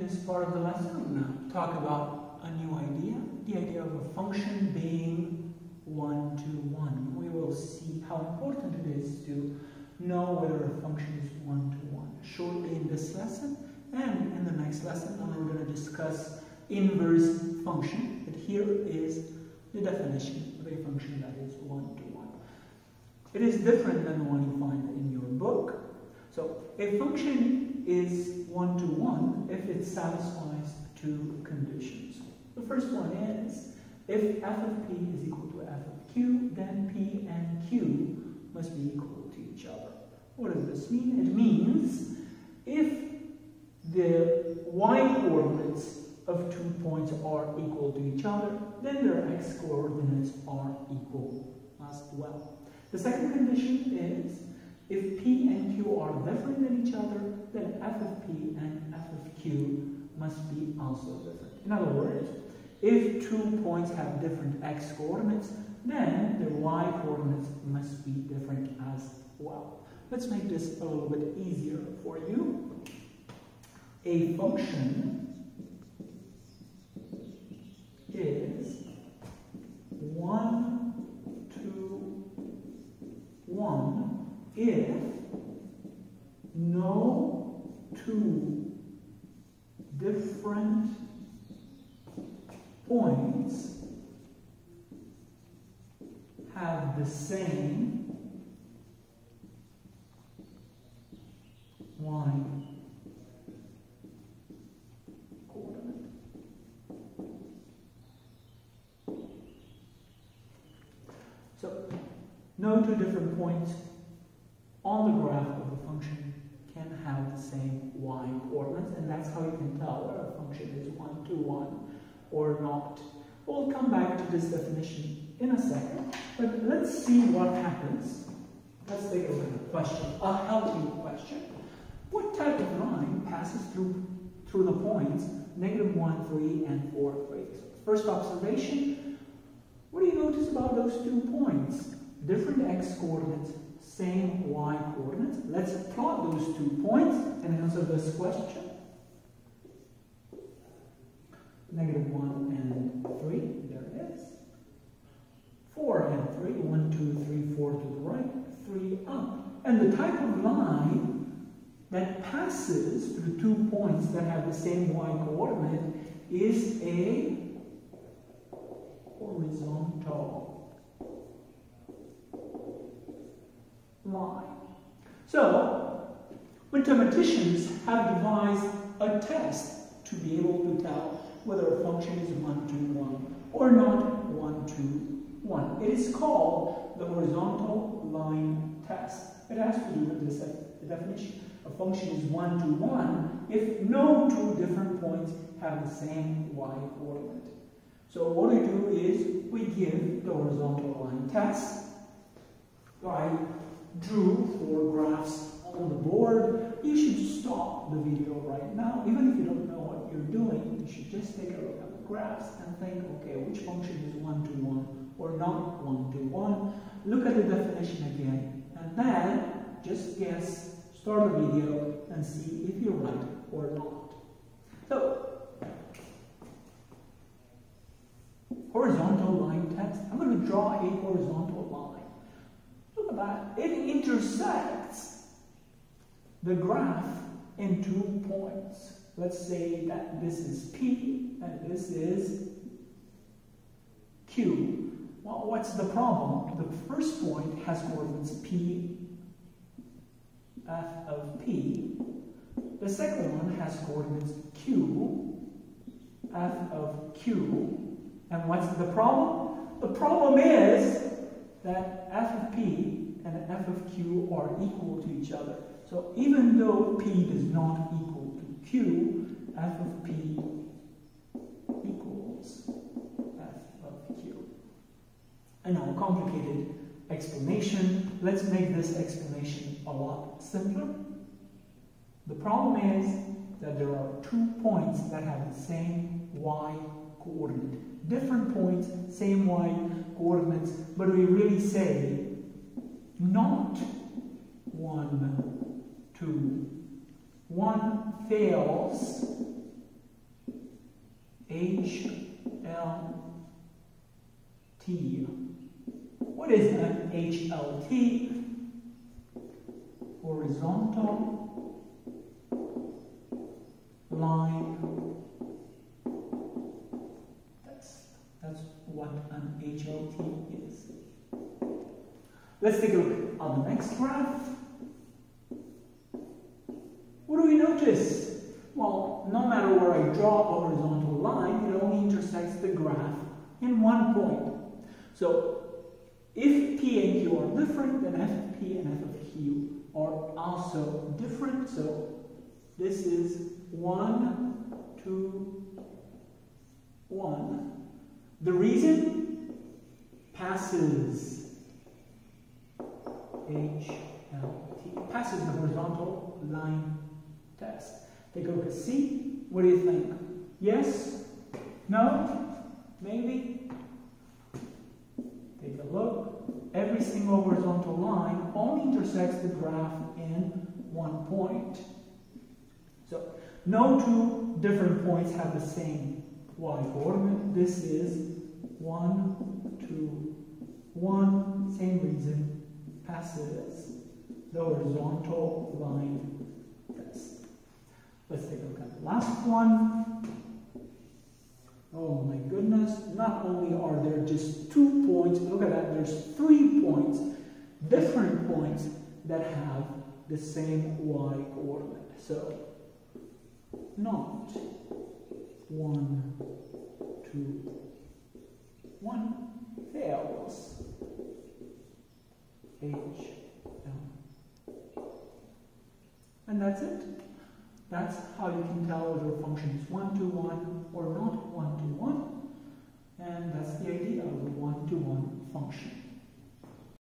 this part of the lesson, I'm going to talk about a new idea, the idea of a function being one-to-one. We will see how important it is to know whether a function is one-to-one shortly in this lesson, and in the next lesson we're going to discuss inverse function. But here is the definition of a function that is one-to-one. It is different than the one you find in your book. So a function is one-to-one if it satisfies two conditions. The first one is if f of p is equal to f of q, then p and q must be equal to each other. What does this mean? It means if the y-coordinates of 2 points are equal to each other, then their x-coordinates are equal as well. The second condition is if p and q are different than each other, then f of p and f of q must be also different. In other words, if 2 points have different x-coordinates, then their y-coordinates must be different as well. Let's make this a little bit easier for you. A function is one-to-one if no two different points have the same y-coordinate. So, no two different points on the graph of the function can have the same y-coordinates, and that's how you can tell whether a function is one-to-one or not. We'll come back to this definition in a second, but let's see what happens. Let's take a look at a question, a healthy question. What type of line passes through the points -1, 3, and 4, 3? So first observation, what do you notice about those 2 points? Different x-coordinates, same y-coordinates. Let's plot those 2 points and answer this question. -1 and 3, there it is. 4 and 3, 1, 2, 3, 4 to the right, 3 up. And the type of line that passes through 2 points that have the same y-coordinate is a horizontal line. So, mathematicians have devised a test to be able to tell whether a function is one-to-one or not one-to-one. It is called the horizontal line test. It has to do with this definition. A function is one-to-one if no two different points have the same y-coordinate. So what we do is we give the horizontal line test. I drew 4 graphs on the board. You should stop the video right now. Even if you don't know what you're doing, you should just take a look at the graphs and think, okay, which function is one-to-one or not one-to-one. Look at the definition again, and then just guess, start the video, and see if you're right or not. So, horizontal line test. I'm going to draw a horizontal line. Look at that. It intersects the graph in 2 points. Let's say that this is P and this is Q. Well, what's the problem? The first point has coordinates P, f of P. The second one has coordinates Q, f of Q. And what's the problem? The problem is that f of P and f of Q are equal to each other. So even though P is not equal to Q, f of P equals f of Q. I know, a complicated explanation. Let's make this explanation a lot simpler. The problem is that there are 2 points that have the same y-coordinate. Different points, same y-coordinates, but we really say not 1, 2. One fails HLT. What is an HLT? Horizontal line test. That's what an HLT is. Let's take a look at the next graph. What do we notice? Well, no matter where I draw a horizontal line, it only intersects the graph in one point. So, if P and Q are different, then F of P and F of Q are also different. So, this is 1, 2, 1. The reason? Passes HLT. Passes the horizontal line test. Take a look at C. What do you think? Yes? No? Maybe? Take a look. Every single horizontal line only intersects the graph in one point. So, no two different points have the same y coordinate. This is 1, 2, 1. Same reason. Passes the horizontal line test. Let's take a look at the last one. Oh my goodness, not only are there just 2 points, look at that, there's 3 points, different points that have the same y coordinate. So, not 1, 2, 1 fails. H, L. And that's it. That's how you can tell whether a function is 1-to-1 or not 1-to-1. And that's the idea of a 1-to-1 function.